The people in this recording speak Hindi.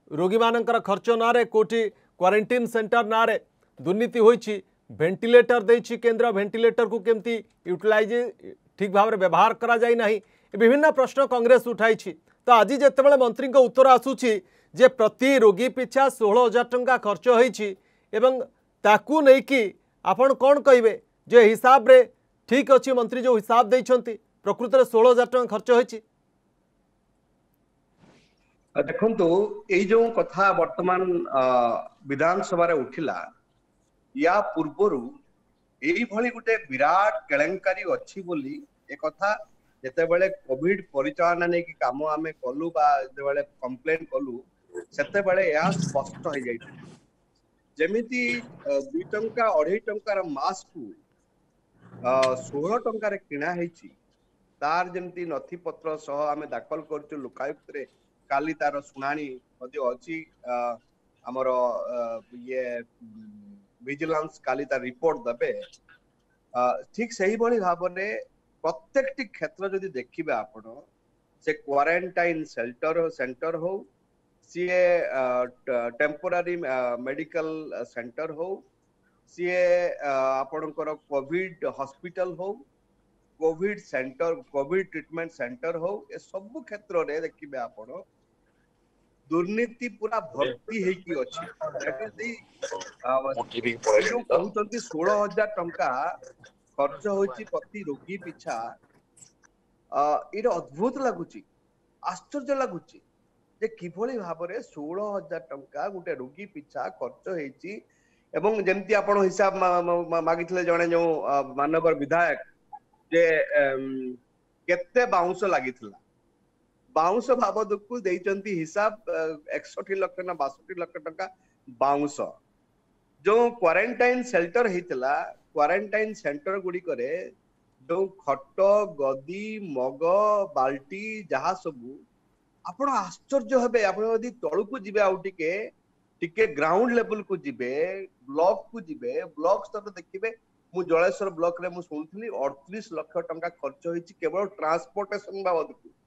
रोगी मानकर खर्च नारे कोटी क्वारंटाइन सेंटर नारे दुर्नीति होईछि वेंटिलेटर देछि केंद्र वेंटिलेटर को केमती यूटिलाइज ठीक भाव में व्यवहार करा जाई नाही विभिन्न प्रश्न कांग्रेस उठाई तो आज जितेबाला मंत्री उत्तर आसूची जे प्रति रोगी पिछा 16,000 टंका खर्च होईछि एवं ताकू नहीं कि आपण कौन कहिबे जे हिसाब रे ठीक अच्छी मंत्री जो हिसाब देइछंती प्रकृत में 16,000 टंका खर्च होईछि। देखंतु एई जो कथा वर्तमान विधानसभा रे उठिला या पूर्वरु एई भली गुटे विराट केलेंकारी अछि बोली ए कथा जेते बेले कोविड परिचालन नै कि काम आमे कलु बा जेते बेले कंप्लेंट कलु सेते बेले या स्पष्ट हो जाय जेमिति 2 टंका 2.5 टंका मास्क को 16 टंका रे किना हेछि तार जेमिति नथि पत्र सह आमे दाखल करछु लोकायुक्त रे काली तार सुनानी मध्ये अछि हमर ये विजिलेंस काली तार रिपोर्ट दबे ठीक सही बणी भाबने प्रत्येक क्षेत्र जदि देखिबे आपण से क्वारंटाइन सेंटर हो सीए टेम्पोरारी मेडिकल सेंटर हो सीए आपणकर कोविड हॉस्पिटल हो covid centre covid treatment centre हो ए सब क्षेत्र रे देखिबे आपण दुर्नीति पूरा भर्ती हेकी अछि जो कहउतंती 16,000 टंका खर्च होची प्रति रोगी पिछा इरा अद्भुत लागुची आश्चर्य लागुची जे किभली भाबरे 16,000 टंका गुटे रोगी पिछा खर्च हेची एवं जेमती आपण हिसाब मागितले जणे जो मानवर विधायक जे केते बाउंस लागितला बाउंस बाबद को देइचंती हिसाब 61 लाख ना 62 लाख टंका बाउंस जो क्वारंटाइन सेंटर हेतला क्वारंटाइन सेंटर गुडी करे जो खट गदी मग बाल्टी जहा सबू आपण आश्चर्य हेबे आपण यदि तळु को जिबे आउ टिके ग्राउंड लेवल को जिबे ब्लॉक स्तर देखिबे मु जलेश्वर ब्लॉक रे मु सुनथली 38 लाख टंका खर्च होईची केवल ट्रांसपोर्टेशन बाबद को